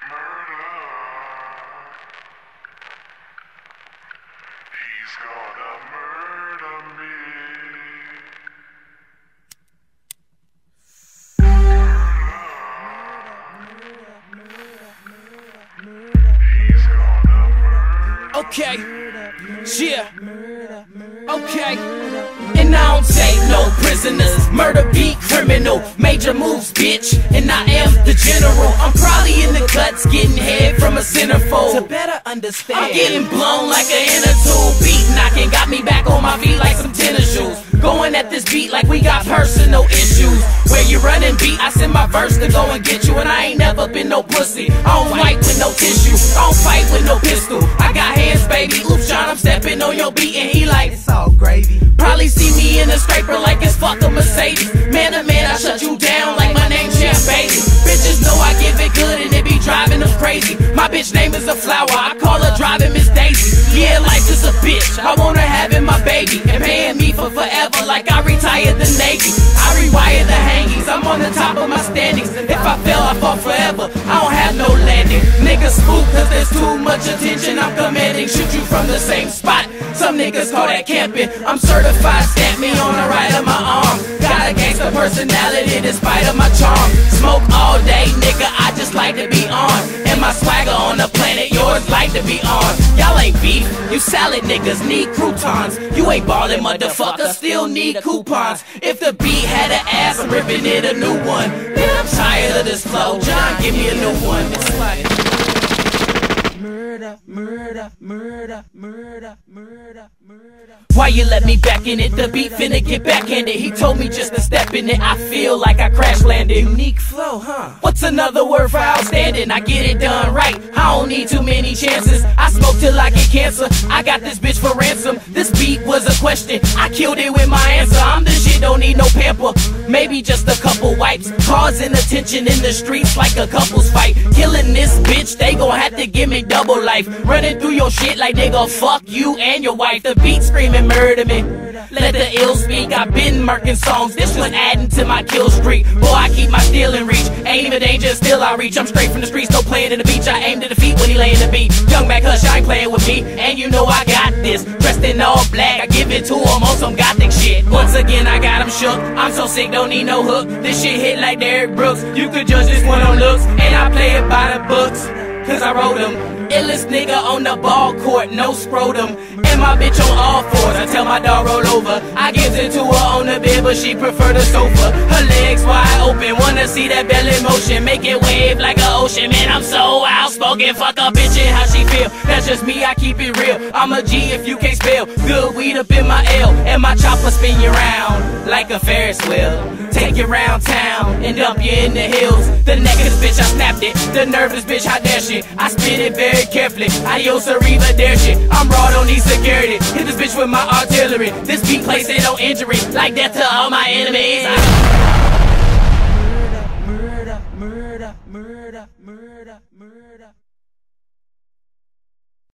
He's gonna murder me. He's gonna murder. Okay, yeah, okay. And I don't take no prisoners. Murder beat criminal, major moves, bitch. And I am the general. I'm probably in the cuts, getting head from a centerfold. To better understand, I'm getting blown like an inner tube. Beat knocking, got me back on my feet like some tennis shoes. Going at this beat like we got personal issues. Where you running beat, I send my verse to go and get you. And I ain't never been no pussy. I don't wipe with no tissue, I don't fight with no pistol. I got hands, baby. Oops, John, I'm stepping on your beat. And he like, it's all gravy. probably see me in a scraper like it's fuck a Mercedes. Man to man, I shut you down like my name's Chef Baby. Bitches know I give it good and it be driving them crazy. My bitch name is a flower, I call her driving Miss Daisy. Yeah, life is a bitch, I want her having my baby. And paying me for forever like I retired the Navy. I rewired the hangings, I'm on the top of my standings. If I fell, I fall forever, I don't have no landing. Niggas spook cause there's too much attention I'm commanding. Shoot you from the same spot, some niggas call that camping. I'm certified, stamp me on the right of my arm. Got a gangster personality despite of my charm. Smoke all day, nigga, I just like to be on. And my swagger on the planet, yours like to be on. Y'all ain't beef, you salad niggas need croutons. You ain't ballin', motherfucker, still need coupons. If the beat had an ass, I'm ripping it a new one. Man, I'm tired of this flow, John, give me a new one. It's like murder, murder, murder, murder, murder, murder. Why you let me back in it? The beat finna get backhanded. He told me just to step in it. I feel like I crash landed. Unique flow, huh? What's another word for outstanding? I get it done right, I don't need too many chances. I smoke till I get cancer, I got this bitch for ransom. This beat was a question, I killed it with my answer. I'm the shit, don't need no pamper. Maybe just a couple wipes, causing attention in the streets like a couple's fight. Killing this bitch, they gon' have to give me double life. Running through your shit like nigga, fuck you and your wife. The beat screaming murder me, let the ill speak. I've been murking songs, this one adding to my kill streak. Boy, I keep my steel in reach, ain't even danger, still I reach. I'm straight from the streets, no playing in the beach. I aim to defeat when he laying the beat. Young back hush, I ain't playing with me, and you know I got this. Dressed in all black, I give it to him on some gothic shit. Once again, I got him shook, I'm so sick, don't need no hook. This shit hit like Derrick Brooks, you could judge this one on looks. And I play it by the books, cause I wrote them. Illest nigga on the ball court, no scrotum. And my bitch on all fours, I tell my dog roll over. I gives it to her on the bed, but she prefer the sofa. Her legs wide open, wanna see that belly motion. Make it wave like an ocean, man, I'm so outspoken. Fuck a bitch and how she feel, that's just me, I keep it real. I'm a G if you can't spell, good weed up in my L. And my chopper spin you round, like a Ferris wheel. Take you round town, and dump you in the hills. The necklace bitch, I snapped it. The nervous bitch, how dare shit. I spit it very carefully. Adios, arrivederci. I'm raw, don't need security. Hit this bitch with my artillery. This beat place it on injury, like death to all my enemies. Murder, murder, murder, murder, murder, murder.